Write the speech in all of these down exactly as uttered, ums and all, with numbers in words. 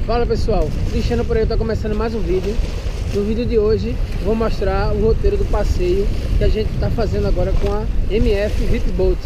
Fala pessoal, Cristiano por aí, tá começando mais um vídeo. No vídeo de hoje vou mostrar o roteiro do passeio que a gente tá fazendo agora com a M F V I P Boat.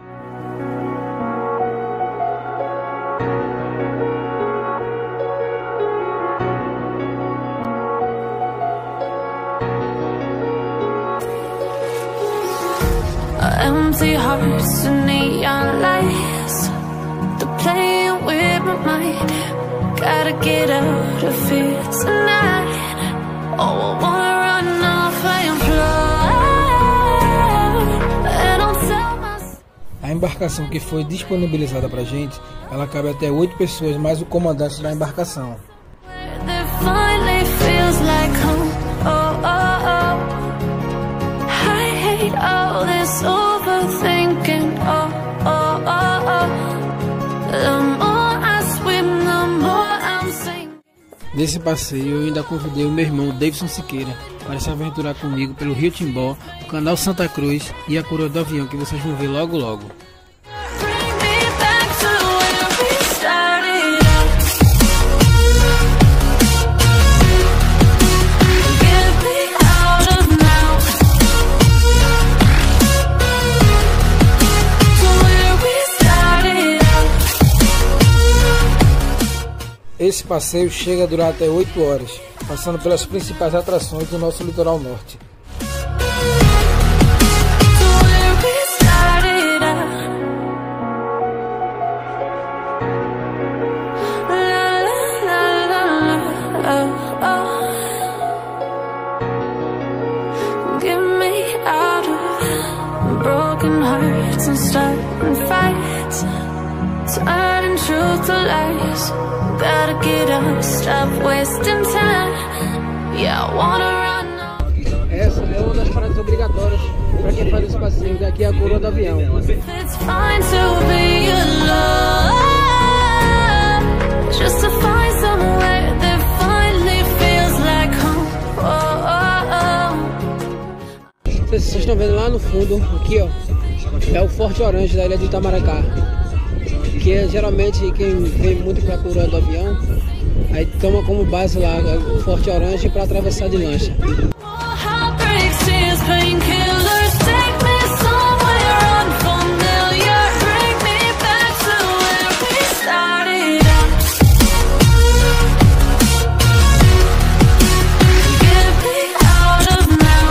Empty hearts and neon lights, they're playing with my mind. Gotta get out of here tonight. Oh, I wanna run off and fly. And I'll tell myself. A embarcação que foi disponibilizada pra gente, ela cabe até oito pessoas, mais o comandante da embarcação. That finally feels like home. Oh, oh, oh. I hate all this overthinking. Oh, oh, oh, oh. The more I swim, the more I'm sinking. Nesse passeio eu ainda convidei o meu irmão Davidson Siqueira para se aventurar comigo pelo Rio Timbó, o canal Santa Cruz e a Coroa do Avião, que vocês vão ver logo logo. Bring me back to where we started out. Get me out of now. To where we started out. Esse passeio chega a durar até oito horas, passando pelas principais atrações do nosso litoral norte. To where we started out. La la la la la. Oh, oh. Get me out of broken hearts and starting fights, turning truth to lies. Gotta get up, stop wasting time. Yeah, I wanna run off. Essa é uma das paradas obrigatórias para quem faz esse passeio, daqui é a Coroa do Avião. It's fine to be alone, just to find somewhere that finally feels like home. Oh, oh, oh. Vocês estão vendo lá no fundo, aqui ó, é o Forte Orange da ilha de Itamaracá, que é geralmente quem vem muito para a Coroa do Avião, aí toma como base lá o Forte Orange para atravessar de lancha. Heartbreaks, tears, painkillers, take me somewhere unfamiliar. Bring me back to where we started out. Get me out of now.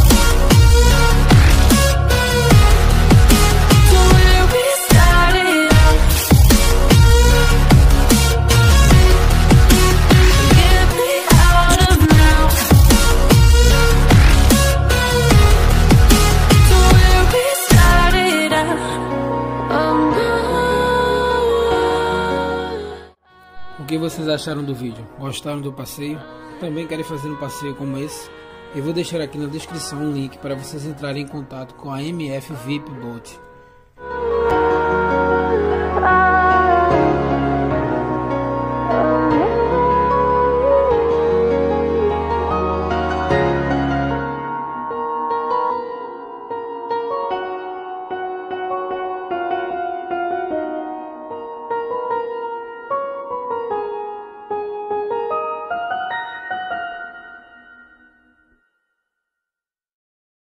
To where we started out. Get me out of now. To where we started out. Oh, no. O que vocês acharam do vídeo? Gostaram do passeio? Também querem fazer um passeio como esse? Eu vou deixar aqui na descrição um link para vocês entrarem em contato com a M F V I P Boat.